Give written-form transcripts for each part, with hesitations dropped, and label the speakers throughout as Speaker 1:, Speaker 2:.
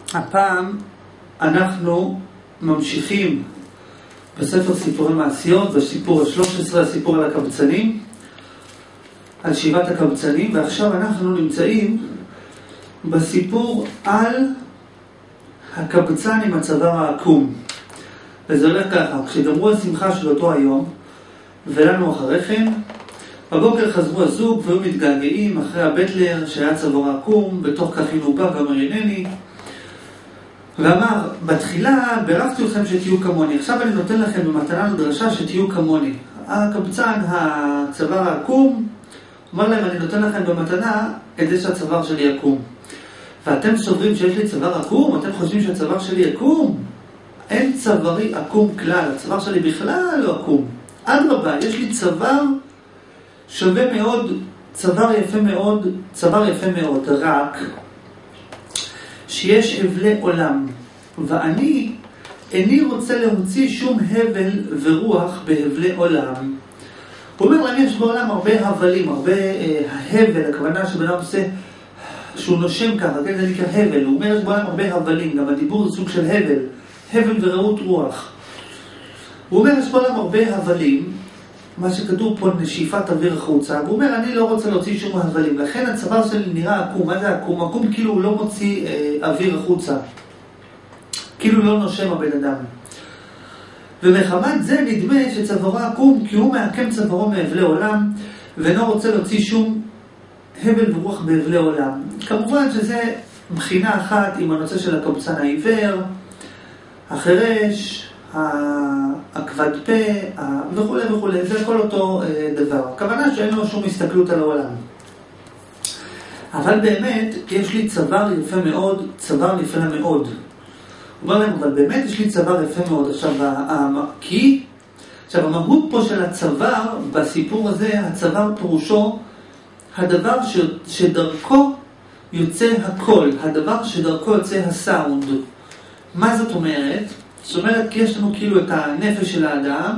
Speaker 1: הפעם אנחנו ממשיכים בספר סיפורי מעשיות, בסיפור ה-13, הסיפור על הקבצנים, על שבעת הקבצנים, ועכשיו אנחנו נמצאים בסיפור על הקבצן עם הצוואר העקום. וזה הולך ככה, כשגמרו השמחה של אותו היום, ולנו אחרי כן, בבוקר חזרו הזוג והיו מתגעגעים אחרי הבטלר שהיה צוואר עקום, בתוך כך הנה הוא בא ואמר הנני, ואמר, בתחילה בירכתי אתכם שתהיו כמוני, עכשיו אני נותן לכם במתנה לדרשה שתהיו כמוני. הקבצן, הצוואר העקום, אומר להם, אני נותן לכם במתנה את זה שהצוואר שלי יקום. ואתם סוברים שיש לי צוואר עקום? אתם חושבים שהצוואר שלי יקום? אין צווארי עקום כלל, הצוואר שלי בכלל לא עקום. אדרבה, יש לי צוואר שווה מאוד, צוואר יפה מאוד, רק שיש הבלי עולם, ואני איני רוצה להוציא שום הבל ורוח בהבלי עולם. הוא אומר להם, יש בעולם הרבה הבלים, הרבה ההבל, הכוונה שבן עושה, שהוא נושם ככה, כן, זה נקרא הבל. הוא אומר, יש בעולם הרבה הבלים, גם הדיבור זה סוג של הבל ורעות רוח. הוא אומר, יש בעולם הרבה הבלים, מה שכתוב פה נשיפת אוויר החוצה, והוא אומר, אני לא רוצה להוציא שום הבלים, לכן הצוואר שלי נראה עקום. מה זה עקום? עקום כאילו הוא לא מוציא אוויר החוצה, כאילו לא נושם הבן אדם. ומחמת זה נדמה שצווארו עקום, כי הוא מעקם צווארו מהבלי עולם, ואינו רוצה להוציא שום הבל ורוח בהבלי עולם. כמובן שזה מבחינה אחת עם הנושא של הקבצן העיוור, החירש, הכבד פה וכו' וכו', זה כל אותו דבר. הכוונה שאין לו שום הסתכלות על העולם. אבל באמת יש לי צוואר יפה מאוד, צוואר נפלא מאוד. הוא אומר להם, אבל באמת יש לי צוואר יפה מאוד. עכשיו, המהות פה של הצוואר, בסיפור הזה, הצוואר פירושו הדבר שדרכו יוצא הקול, הדבר שדרכו יוצא הסאונד. מה זאת אומרת? זאת אומרת, כי יש לנו כאילו את הנפש של האדם,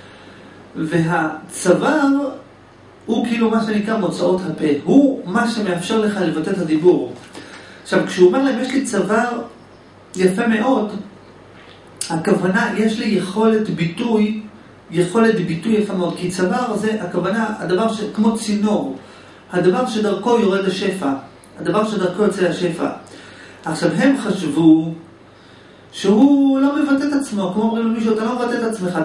Speaker 1: והצוואר הוא כאילו מה שנקרא מוצאות הפה, הוא מה שמאפשר לך לבטא את הדיבור. עכשיו, כשהוא אומר להם, יש לי צוואר יפה מאוד, הכוונה, יש לי יכולת ביטוי יפה מאוד, כי צוואר זה הכוונה, הדבר כמו צינור, הדבר שדרכו יורד השפע, הדבר שדרכו יוצא השפע. עכשיו, הם חשבו שהוא לא מבטא את עצמו, כמו אומרים למישהו, אתה לא מבטא את עצמך,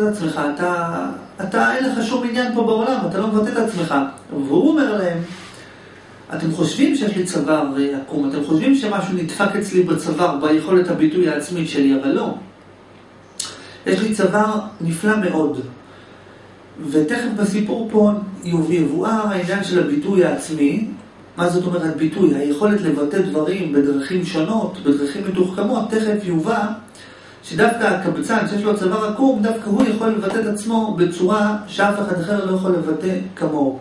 Speaker 1: אתה אין לך שום עניין פה בעולם, אתה לא מבטא את עצמך. והוא אומר להם, אתם חושבים שיש לי צוואר עקום, אתם חושבים שמשהו נדפק אצלי בצוואר, ביכולת הביטוי העצמית שלי, אבל לא. יש לי צוואר נפלא מאוד. ותכף בסיפור פה יבואר העניין של הביטוי העצמי. מה זאת אומרת ביטוי? היכולת לבטא דברים בדרכים שונות, בדרכים מתוחכמות. תכף יובא שדווקא הקבצן שיש לו צוואר עקום, דווקא הוא יכול לבטא את עצמו בצורה שאף אחד אחר לא יכול לבטא כמוהו.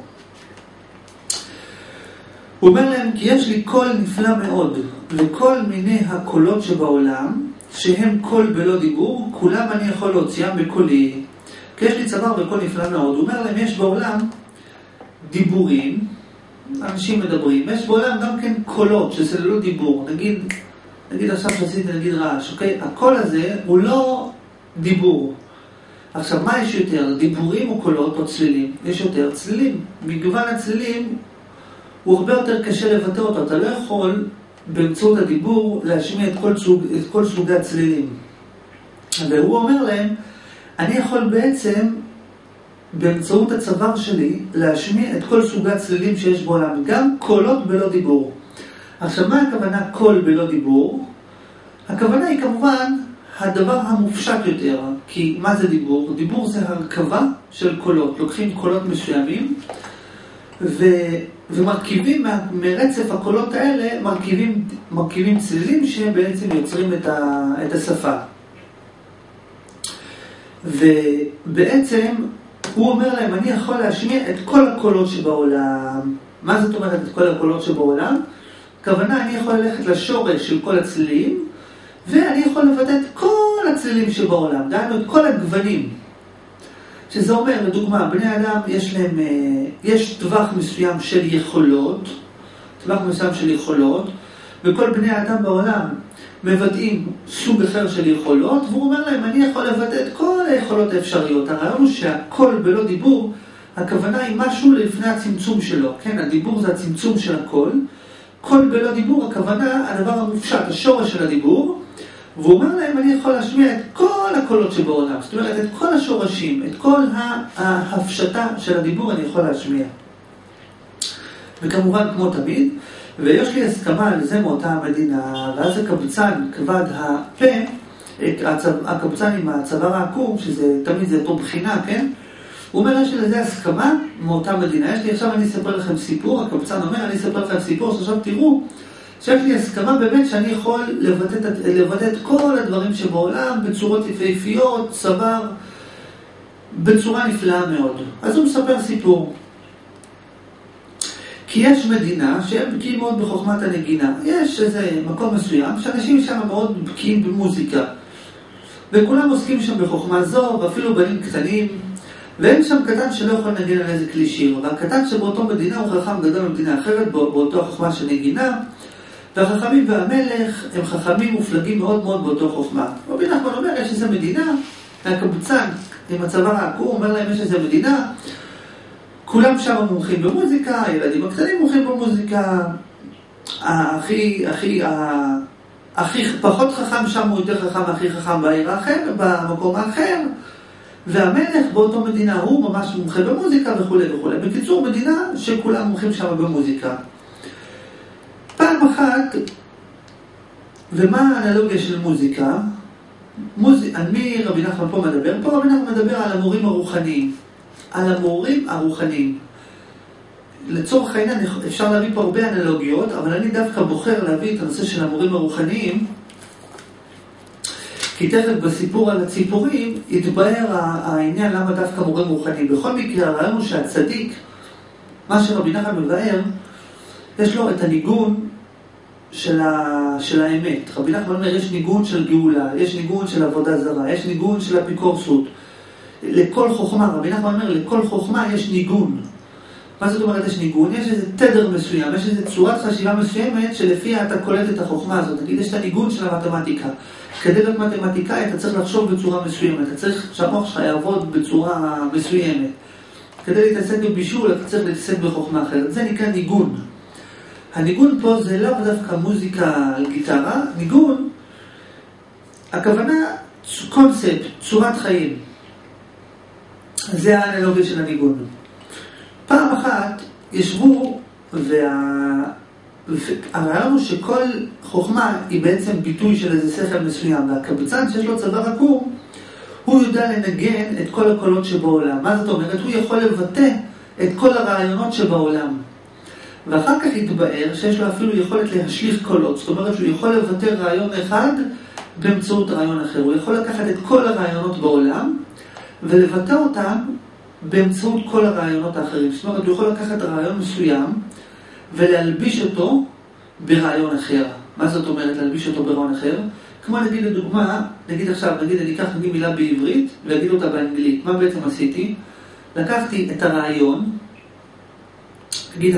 Speaker 1: הוא אומר להם, כי יש לי קול נפלא מאוד, וכל מיני הקולות שבעולם, שהם קול בלא דיבור, כולם אני יכול להוציאם בקולי. כי יש לי צוואר וקול נפלא מאוד. הוא אומר להם, יש בעולם דיבורים, אנשים מדברים, יש בעולם גם כן קולות, שזה לא דיבור. נגיד עכשיו שעשיתי נגיד רעש, אוקיי? הקול הזה הוא לא דיבור. עכשיו, מה יש יותר? דיבורים או קולות או צלילים? יש יותר צלילים. מגוון הצלילים הוא הרבה יותר קשה לבטא אותו. אתה לא יכול באמצעות הדיבור להשמיע את כל סוגי הצלילים. והוא אומר להם, אני יכול בעצם באמצעות הצוואר שלי להשמיע את כל סוגי הצלילים שיש בעולם, גם קולות בלא דיבור. עכשיו, מה הכוונה קול בלא דיבור? הכוונה היא כמובן הדבר המופשט יותר, כי מה זה דיבור? דיבור זה הרכבה של קולות. לוקחים קולות מסוימים ומרכיבים מרצף הקולות האלה, מרכיבים צלילים שבעצם יוצרים את השפה. ובעצם הוא אומר להם, אני יכול להשמיע את כל הקולות שבעולם. מה זאת אומרת את כל הקולות שבעולם? הכוונה, אני יכול ללכת לשורש של כל הצלילים, ואני יכול לבטא את כל הצלילים שבעולם, דהיינו את כל הגוונים. שזה אומר, לדוגמה, בני אדם יש טווח מסוים של יכולות, וכל בני האדם בעולם מבטאים סוג אחר של יכולות, והוא אומר להם, אני יכול לבטא את כל היכולות האפשריות. הרעיון הוא שהקול בלא דיבור, הכוונה היא משהו לפני הצמצום שלו. כן, הדיבור זה הצמצום של הקול. קול בלא דיבור, הכוונה, הדבר המופשט, השורש של הדיבור, והוא אומר להם, אני יכול להשמיע את כל הקולות שבעולם. זאת אומרת, את כל השורשים, את כל ההפשטה של הדיבור אני יכול להשמיע. וכמובן, כמו תמיד, ויש לי הסכמה על זה מאותה המדינה, ואז הקבצן, כבד הפה, הקבצן עם הצוואר העקום, שזה תמיד זה אותו בחינה, כן? הוא אומר, יש לי לזה הסכמה מאותה מדינה. עכשיו אני אספר לכם סיפור, הקבצן אומר, אני אספר לכם סיפור, שעכשיו תראו, שיש לי הסכמה באמת שאני יכול לבטא את כל הדברים שבעולם, בצורות יפהפיות, צוואר, בצורה נפלאה מאוד. אז הוא מספר סיפור. כי יש מדינה שהם בקיאים מאוד בחוכמת הנגינה. יש איזה מקום מסוים שאנשים שם מאוד בקיאים במוזיקה. וכולם עוסקים שם בחוכמה זו, ואפילו בנים קטנים. ואין שם קטן שלא יכול לנגן על איזה כלי שיר. והקטן שבאותו מדינה הוא חכם גדול במדינה אחרת, באותו החוכמה של נגינה. והחכמים והמלך הם חכמים מופלגים מאוד מאוד באותו חוכמה. רבי נחמן אומר, יש איזה מדינה, הקבצן עם הצוואר העקום אומר להם, יש איזה מדינה, כולם שם מומחים במוזיקה, הילדים הקטנים מומחים במוזיקה, הכי פחות חכם שם הוא יותר חכם, הכי חכם בעיר האחר, במקום האחר, והמלך באותו מדינה הוא ממש מומחה במוזיקה וכו' וכו'. בקיצור, מדינה שכולם מומחים שם במוזיקה. פעם אחת, ומה האנלוגיה של מוזיקה? על מי רבי נחמן פה מדבר? פה רבי נחמן מדבר על המורים הרוחניים. על המורים הרוחניים. לצורך העניין אפשר להביא פה הרבה אנלוגיות, אבל אני דווקא בוחר להביא את הנושא של המורים הרוחניים, כי תכף בסיפור על הציפורים יתבהר העניין למה דווקא מורים רוחניים. בכל מקרה הרעיון הוא שהצדיק, מה שרבי נחמן מבאר, יש לו את הניגון של האמת. רבי נחמן אומר, יש ניגון של גאולה, יש ניגון של עבודה זרה, יש ניגון של אפיקורסות. לכל חוכמה, רבי נחמן אומר, לכל חוכמה יש ניגון. מה זאת אומרת יש ניגון? יש איזה תדר מסוים, יש איזה צורת חשיבה מסוימת שלפיה אתה קולט את החוכמה הזאת. תגיד, יש את הניגון של המתמטיקה. כדי להיות מתמטיקאי אתה צריך לחשוב בצורה מסוימת, אתה צריך שהמוח שלך יעבוד בצורה מסוימת. כדי להתעסק בבישול אתה צריך להתעסק בחוכמה אחרת. זה נקרא ניגון. הניגון פה זה לא דווקא מוזיקה על גיטרה, ניגון, הכוונה קונספט, צורת חיים. זה האנלוגיה של הניגון. פעם אחת ישבו, והרעיון הוא שכל חוכמה היא בעצם ביטוי של איזה שכל מסוים, והקבצן שיש לו צוואר עקום, הוא יודע לנגן את כל הקולות שבעולם. מה זאת אומרת? הוא יכול לבטא את כל הרעיונות שבעולם. ואחר כך יתבאר שיש לו אפילו יכולת להשליך קולות. זאת אומרת שהוא יכול לבטא רעיון אחד באמצעות רעיון אחר. הוא יכול לקחת את כל הרעיונות בעולם ולבטא אותם באמצעות כל הרעיונות האחרים. זאת אומרת, הוא יכול לקחת רעיון מסוים ולהלביש אותו ברעיון אחר. מה זאת אומרת להלביש אותו ברעיון אחר? כמו נגיד לדוגמה, נגיד עכשיו, אני אקח מילה בעברית ואגיד אותה באנגלית. מה בעצם עשיתי? לקחתי את הרעיון, נגיד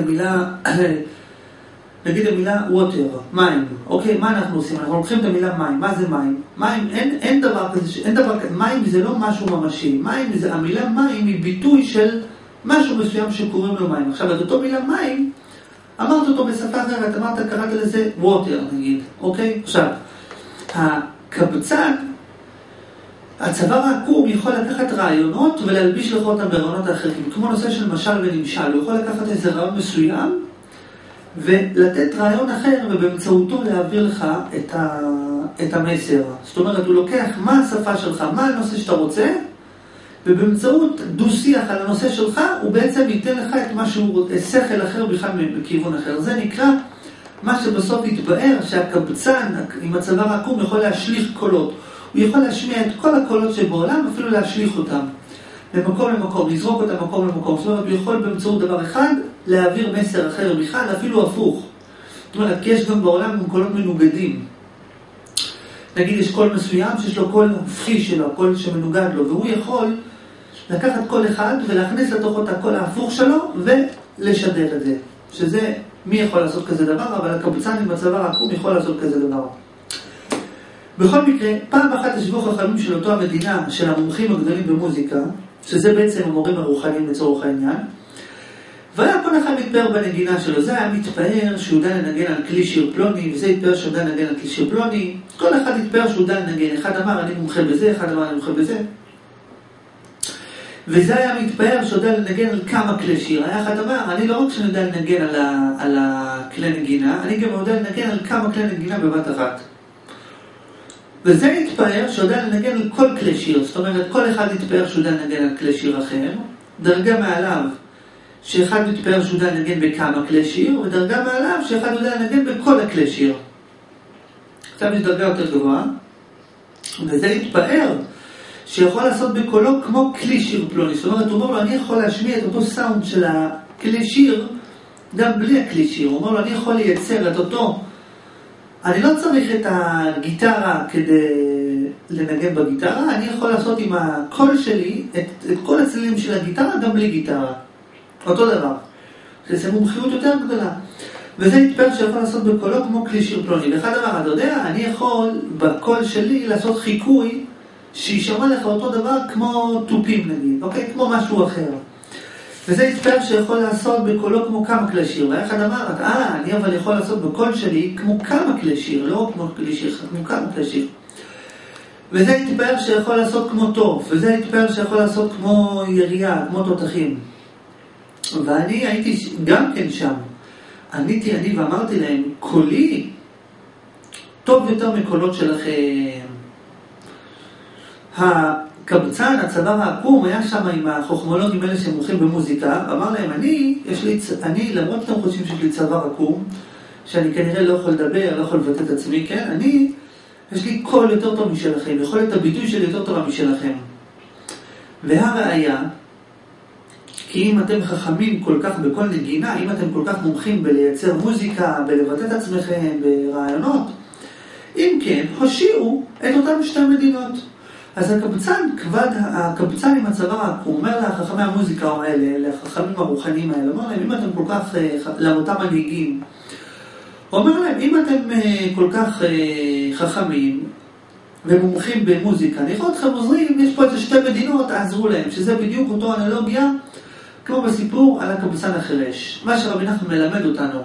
Speaker 1: המילה water, מים. אוקיי, מה אנחנו עושים? אנחנו לוקחים את המילה מים. מה זה מים? מים, אין דבר כזה, מים זה לא משהו ממשי. מים זה, המילה מים היא ביטוי של משהו מסוים שקוראים לו מים. עכשיו, את אותו מילה מים, אמרת אותו בשפה אחרת, קראת לזה water, נגיד. אוקיי? עכשיו, הקבצן, הצוואר העקום יכול לקחת רעיונות ולהלביש לך אותם ברעיונות האחרים. כמו נושא של משל ונמשל. הוא יכול לקחת איזה רעיון מסוים ולתת רעיון אחר ובאמצעותו להעביר לך את המסר. זאת אומרת, הוא לוקח מה השפה שלך, מה הנושא שאתה רוצה, ובאמצעות דו-שיח על הנושא שלך, הוא בעצם ייתן לך את מה שהוא, שכל אחר בכלל בכיוון אחר. זה נקרא מה שבסוף יתבאר שהקבצן עם הצוואר העקום יכול להשליך קולות. הוא יכול להשמיע את כל הקולות שבעולם, אפילו להשליך אותם ממקום למקום, לזרוק אותם מקום למקום. זאת אומרת, הוא יכול באמצעות דבר אחד להעביר מסר אחר בכלל, אפילו הפוך. זאת אומרת, כי יש גם בעולם גם קולות מנוגדים. נגיד, יש קול מסוים שיש לו קול הופכי שלו, קול שמנוגד לו, והוא יכול לקחת קול אחד ולהכניס לתוכו את הקול ההפוך שלו ולשדר את זה. שזה מי יכול לעשות כזה דבר, אבל הקבצן עם הצוואר העקום יכול לעשות כזה דבר. בכל מקרה, פעם אחת ישבו חכמים של אותו המדינה, של המומחים הגדולים במוזיקה, שזה בעצם המורים הרוחניים לצורך העניין, והיה כל אחד מתפאר בנגינה שלו. זה היה מתפאר שהוא יודע לנגן על כלי שיר פלוני, וזה התפאר שהוא יודע לנגן על כלי שיר פלוני. כל אחד התפאר שהוא יודע לנגן. אחד אמר אני מומחה בזה, אחד אמר אני מומחה בזה. וזה היה מתפאר שהוא יודע לנגן על כמה כלי שיר. היה אחד אמר, אני לא רק שאני יודע לנגן על הכלי נגינה, אני גם יודע לנגן על כמה כלי נגינה בבת אחת. וזה התפאר שהוא יודע לנגן על כל כלי שיר. זאת אומרת, כל אחד התפאר שהוא יודע לנגן על כלי שיר אחר. דרגה מעליו, שאחד מתפאר שהוא יודע לנגן בכמה כלי שיר, ודרגה מעליו שאחד יודע לנגן בכל הכלי שיר. עכשיו יש דרגה יותר גבוהה, וזה התפאר שיכול לעשות בקולו כמו כלי שיר פלוני. זאת אומרת, הוא אומר לו, אני יכול להשמיע את אותו סאונד של הכלי שיר, גם בלי הכלי שיר. הוא אומר לו, אני יכול לייצר את אותו, אני לא צריך את הגיטרה כדי לנגן בגיטרה, אני יכול לעשות עם הקול שלי את כל הצלילים של הגיטרה, גם בלי גיטרה. אותו דבר. זה מומחיות יותר גדולה. וזה התפאר שיכול לעשות בקולו כמו כלי שיר פלוני. ואחד דבר, אתה יודע, אני יכול בקול שלי לעשות חיקוי שישמע לך אותו דבר כמו טופים נגיד, אוקיי? כמו משהו אחר. וזה התפאר שיכול לעשות בקולו כמו כמה כלי שיר. ואחד אמר, אני אבל יכול לעשות בקול שלי כמו כמה כלי שיר, לא כמו כלי שיר, כמו כמה כלי שיר. וזה התפאר שיכול לעשות כמו טוב, וזה התפאר שיכול לעשות כמו ירייה, כמו תותחים. ואני הייתי גם כן שם. עניתי אני ואמרתי להם, קולי טוב יותר מקולות שלכם. הקבצן, הצוואר העקום, היה שם עם החוכמולוגים האלה שהם הולכים במוזיקה, אמר להם, אני, למרות שאתם חושבים שיש לי צוואר עקום, שאני כנראה לא יכול לדבר, לא יכול לבטא את עצמי, כן? יש לי קול יותר טוב משלכם, יכולת הביטוי שלי יותר טובה משלכם. והראיה, כי אם אתם חכמים כל כך בכל נגינה, אם אתם כל כך מומחים בלייצר מוזיקה, בלבטא את עצמכם, ברעיונות, אם כן, הושיעו את אותם שתי מדינות. אז הקבצן עם הצוואר העקום, אומר לחכמי המוזיקה האלה, לחכמים הרוחניים האלה, אומר להם, אם אתם כל כך, לאותם מנהיגים, הוא אומר להם, אם אתם כל כך חכמים ומומחים במוזיקה, אני יכול אתכם עוזרים, יש פה איזה שתי מדינות, תעזרו להם, שזה בדיוק אותו אנלוגיה, כמו בסיפור על הקבצן החירש. מה שרבי נחמן מלמד אותנו.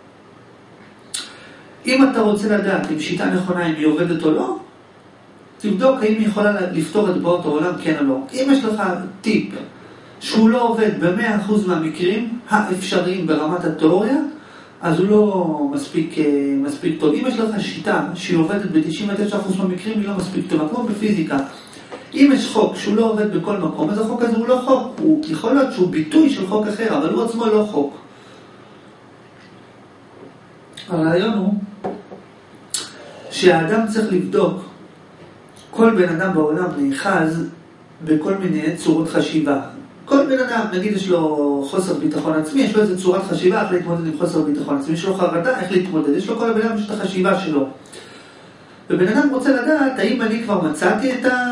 Speaker 1: אם אתה רוצה לדעת אם שיטה נכונה, אם היא עובדת או לא, תבדוק האם היא יכולה לפתור את בעיות העולם, כן או לא. אם יש לך טיפ שהוא לא עובד ב-100% מהמקרים האפשריים ברמת התיאוריה, אז הוא לא מספיק טוב. אם יש לך שיטה שהיא עובדת ב-99% מהמקרים, היא לא מספיק טובה, כמו בפיזיקה. אם יש חוק שהוא לא עובד בכל מקום, אז החוק הזה הוא לא חוק. הוא יכול להיות שהוא ביטוי של חוק אחר, אבל הוא עצמו לא חוק. הרעיון הוא שהאדם צריך לבדוק, כל בן אדם בעולם נאחז בכל מיני צורות חשיבה. כל בן אדם, נגיד יש לו חוסר ביטחון עצמי, יש לו איזו צורת חשיבה איך להתמודד עם חוסר ביטחון עצמי, יש לו חרדה איך להתמודד, יש לו כל בן אדם יש את החשיבה שלו. ובן אדם רוצה לדעת האם אני כבר מצאתי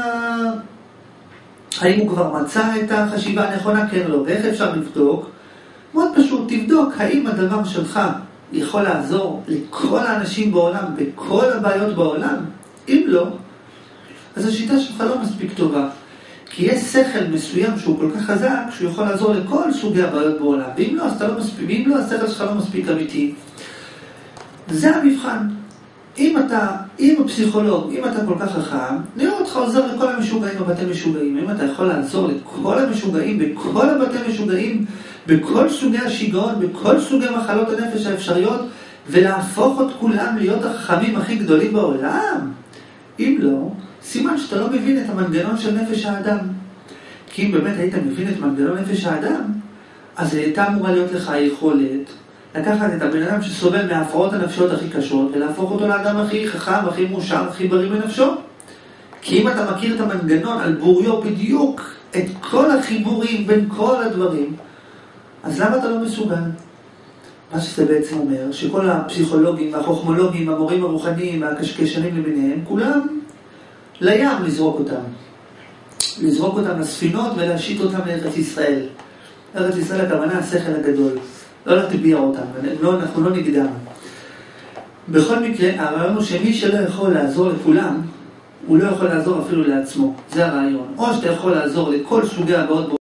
Speaker 1: האם הוא כבר מצא את החשיבה הנכונה, כן או לא, ואיך אפשר לבדוק? מאוד פשוט, תבדוק האם הדבר שלך יכול לעזור לכל האנשים בעולם, בכל הבעיות בעולם. אם לא, אז השיטה שלך לא מספיק טובה. כי יש שכל מסוים שהוא כל כך חזק, שהוא יכול לעזור לכל סוגי הבעיות בעולם. ואם לא, אז אתה לא מספיק, ואם לא, השכל שלך לא מספיק אמיתי. זה המבחן. אם הפסיכולוג, אם אתה כל כך חכם, נראה אותך עוזר לכל המשוגעים בבתי משוגעים. אם אתה יכול לעזור לכל המשוגעים, בכל הבתי משוגעים, בכל סוגי השיגעון, בכל סוגי מחלות הנפש האפשריות, ולהפוך את כולם להיות החכמים הכי גדולים בעולם. אם לא, סימן שאתה לא מבין את המנגנון של נפש האדם. כי אם באמת היית מבין את מנגנון נפש האדם, אז הייתה אמורה להיות לך היכולת לקחת את הבן אדם שסובל מההפרעות הנפשיות הכי קשות, ולהפוך אותו לאדם הכי חכם, הכי מאושר, הכי בריא בנפשו. כי אם אתה מכיר את המנגנון על בוריו בדיוק, את כל החיבורים בין כל הדברים, אז למה אתה לא מסוגל? מה שזה בעצם אומר, שכל הפסיכולוגים, החוכמולוגים, המורים הרוחניים, הקשקשנים למיניהם, כולם לים לזרוק אותם לספינות ולהשית אותם לארץ ישראל. ארץ ישראל הכוונה השכל הגדול. לא להטביע אותם, אנחנו לא נגדם. בכל מקרה, הרעיון הוא שמי שלא יכול לעזור לכולם, הוא לא יכול לעזור אפילו לעצמו. זה הרעיון. או שאתה יכול לעזור לכל סוגי הבאות